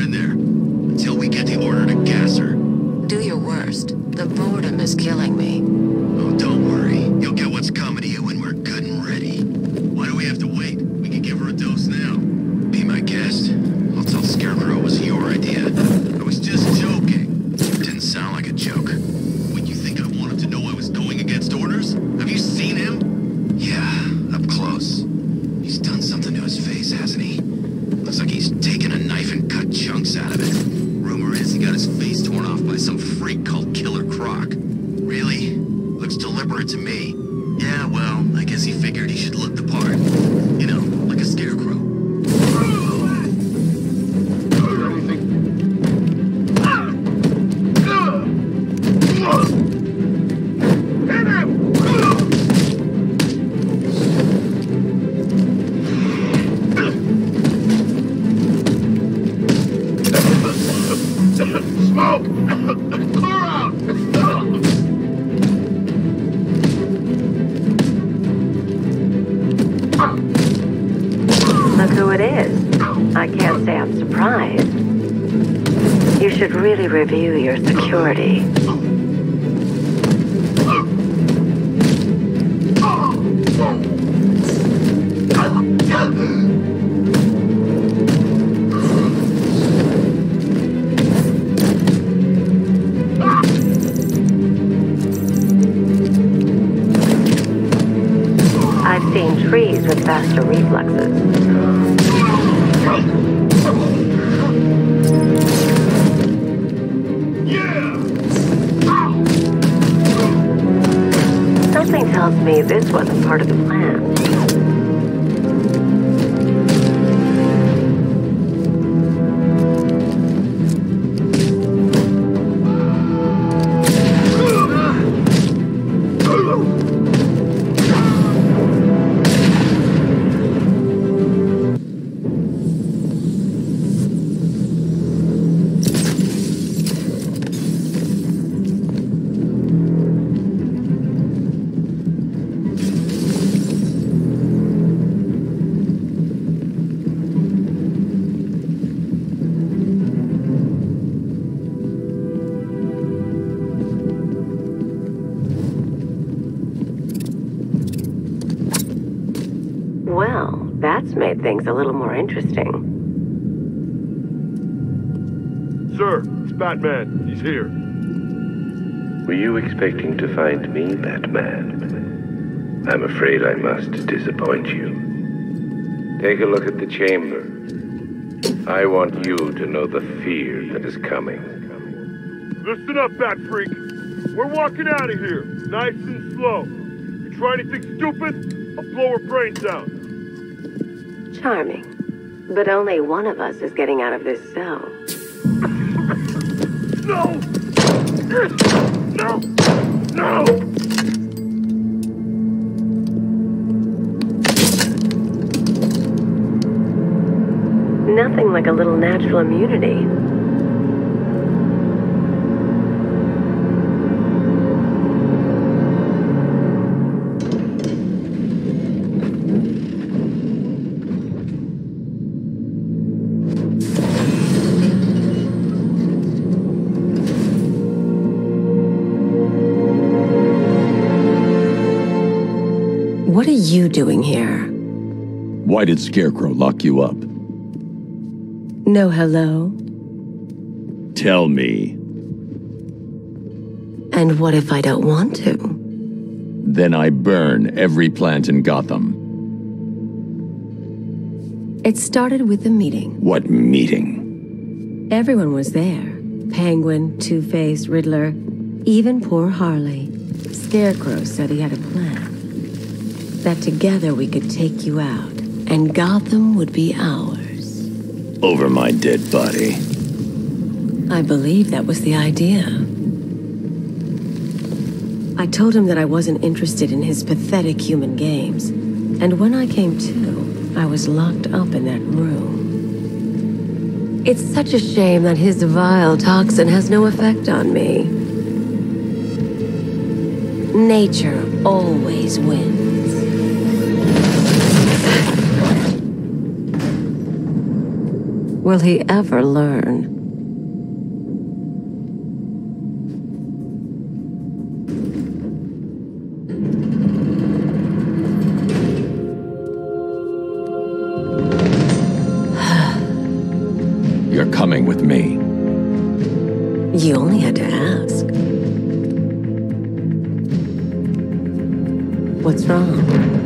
in there. Until we get the order to gas her. Do your worst. The boredom is killing me. Oh, don't worry. You'll get what's coming to you when we're good and ready. Why do we have to wait? We can give her a dose now. Be my guest. I'll tell Scarecrow it was your idea. I was just joking. It didn't sound like a joke. What, you think I wanted to know I was going against orders? Have you seen him? Yeah, up close. He's done something to his face, hasn't he? Looks like he's taken a knife and cut chunks out of it. Rumor is he got his face torn off by some freak called Killer Croc. Really? Looks deliberate to me. Yeah, well, I guess he figured he should look the part. You know, like a scarecrow. Look who it is. I can't say I'm surprised. You should really review your security. I've seen trees with faster reflexes. Something tells me this wasn't part of the plan. Well, that's made things a little more interesting. Sir, it's Batman. He's here. Were you expecting to find me, Batman? I'm afraid I must disappoint you. Take a look at the chamber. I want you to know the fear that is coming. Listen up, Bat Freak. We're walking out of here, nice and slow. You try anything stupid, I'll blow her brains out. Charming. But only one of us is getting out of this cell. No! No! No! Nothing like a little natural immunity. What are you doing here? Why did Scarecrow lock you up? No hello? Tell me. And what if I don't want to? Then I burn every plant in Gotham. It started with a meeting. What meeting? Everyone was there. Penguin, Two-Face, Riddler, even poor Harley. Scarecrow said he had a plan. That together we could take you out, and Gotham would be ours. Over my dead body. I believe that was the idea. I told him that I wasn't interested in his pathetic human games, and when I came to, I was locked up in that room. It's such a shame that his vile toxin has no effect on me. Nature always wins. Will he ever learn? You're coming with me. You only had to ask. What's wrong?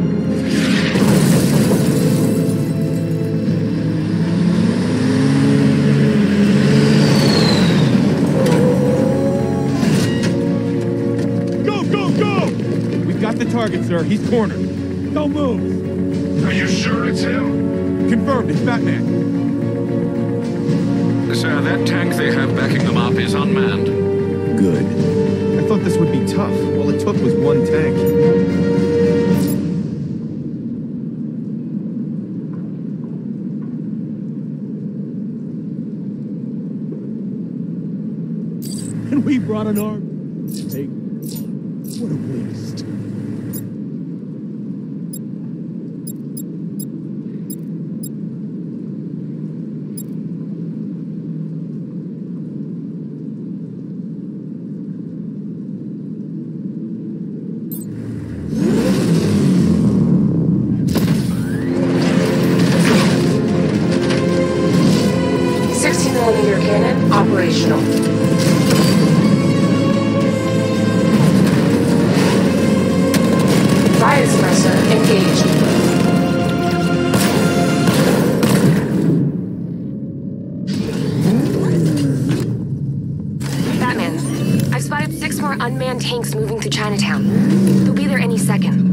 The target, sir. He's cornered. Don't move. Are you sure it's him? Confirmed. It's Batman. Sir, that tank they have backing them up is unmanned. Good. I thought this would be tough. All it took was one tank. And we brought an arm. Take one. What a waste. Operational. Fire suppressor engaged. Batman, I've spotted 6 more unmanned tanks moving through Chinatown. They'll be there any second.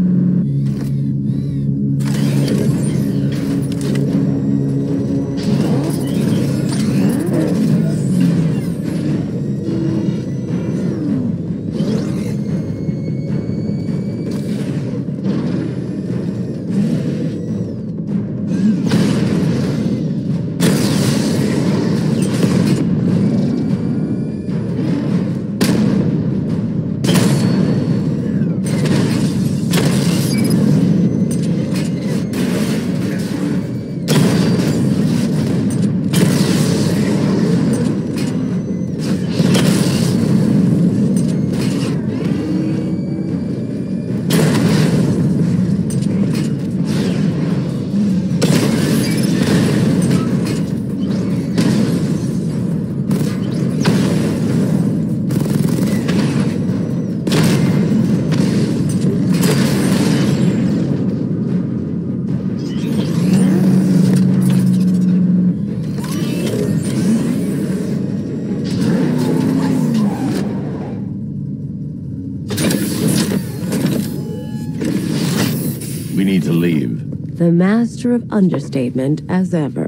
We need to leave. The master of understatement as ever.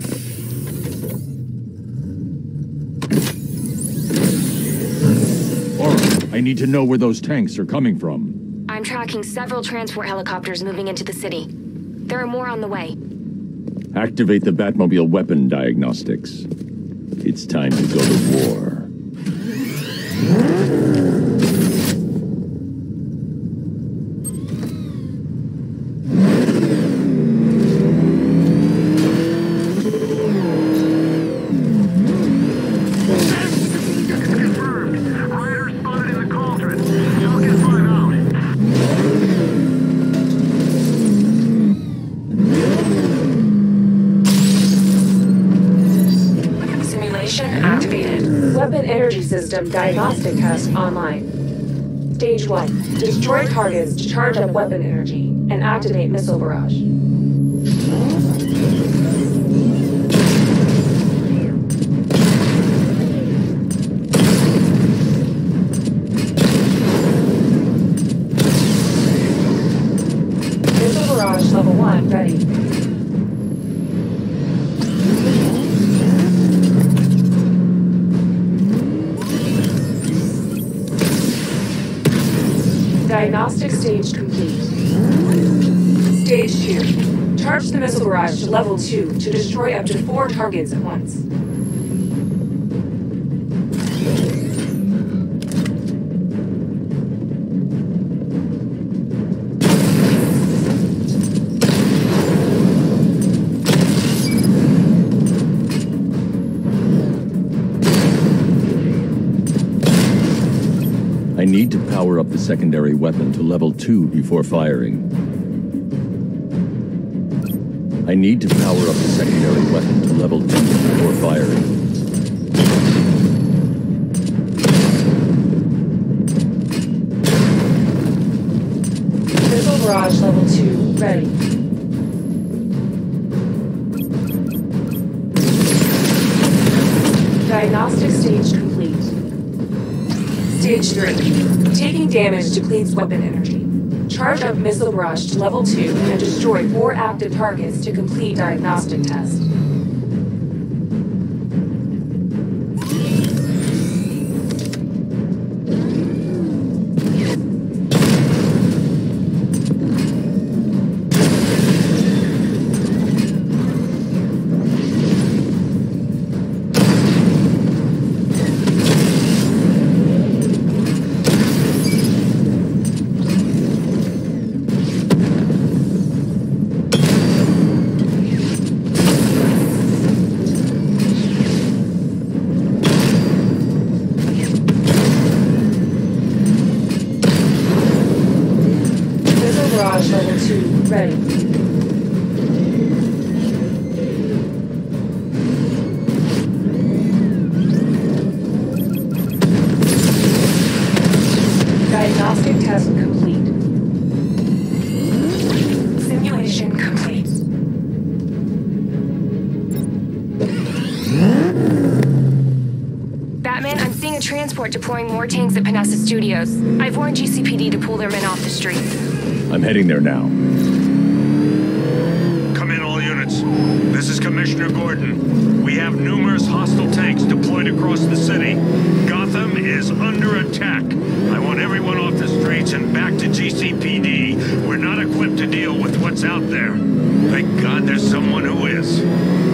Alright, I need to know where those tanks are coming from. I'm tracking several transport helicopters moving into the city. There are more on the way. Activate the Batmobile weapon diagnostics. It's time to go to war. Weapon energy system diagnostic test online. Stage 1. Destroy targets to charge up weapon energy and activate missile barrage. Missile barrage level 1 ready. Diagnostic stage complete. Stage 2. Charge the missile barrage to level 2 to destroy up to 4 targets at once. I need to power up the secondary weapon to level 2 before firing. I need to power up the secondary weapon to level 2 before firing. Missile barrage level 2 ready. Diagnostic stage complete. Stage 3. Taking damage depletes weapon energy. Charge up missile barrage to level 2 and destroy 4 active targets to complete diagnostic test. Diagnostic test complete. Simulation complete. Batman, I'm seeing a transport deploying more tanks at Panessa Studios. I've warned GCPD to pull their men off the streets. I'm heading there now. Come in, all units. This is Commissioner Gordon. We have numerous hostile tanks deployed across the city. Gotham is under attack. I want everyone off the streets and back to GCPD. We're not equipped to deal with what's out there. Thank God there's someone who is.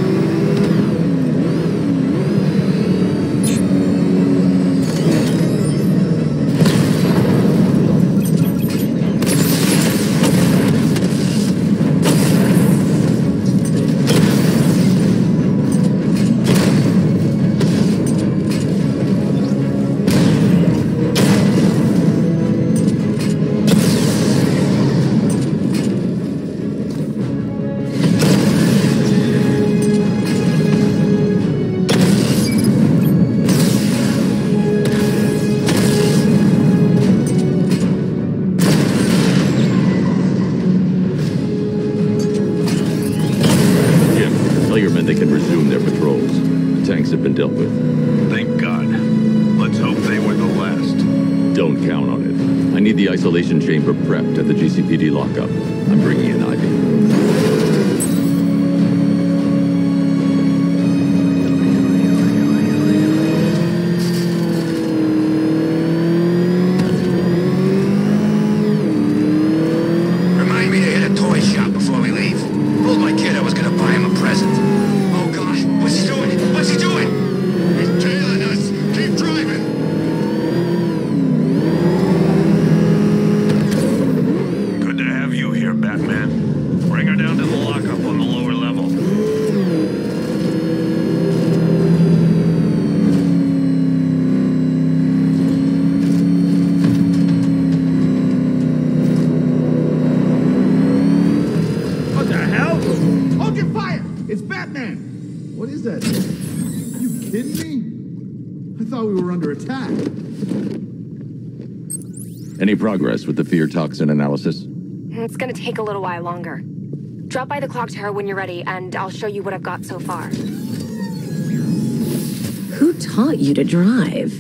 They can resume their patrols. The tanks have been dealt with. Thank God. Let's hope they were the last. Don't count on it. I need the isolation chamber prepped at the GCPD lockup. I'm bringing in Ivy. What is that? Are you kidding me? I thought we were under attack. Any progress with the fear toxin analysis? It's gonna take a little while longer. Drop by the clock tower when you're ready, and I'll show you what I've got so far. Who taught you to drive?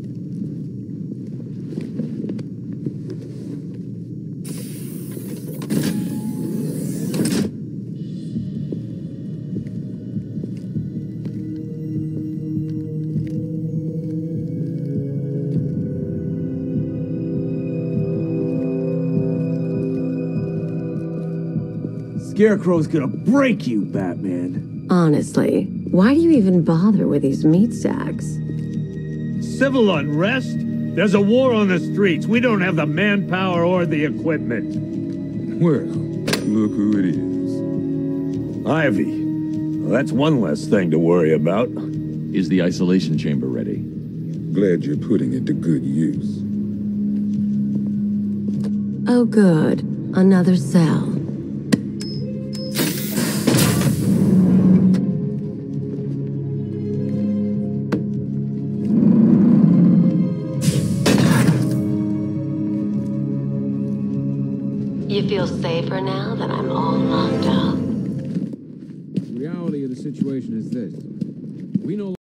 Scarecrow's gonna break you, Batman. Honestly, why do you even bother with these meat sacks? Civil unrest? There's a war on the streets. We don't have the manpower or the equipment. Well, look who it is. Ivy. Well, that's one less thing to worry about. Is the isolation chamber ready? Glad you're putting it to good use. Oh, good. Another cell. You feel safer now that I'm all locked up? The reality of the situation is this. We know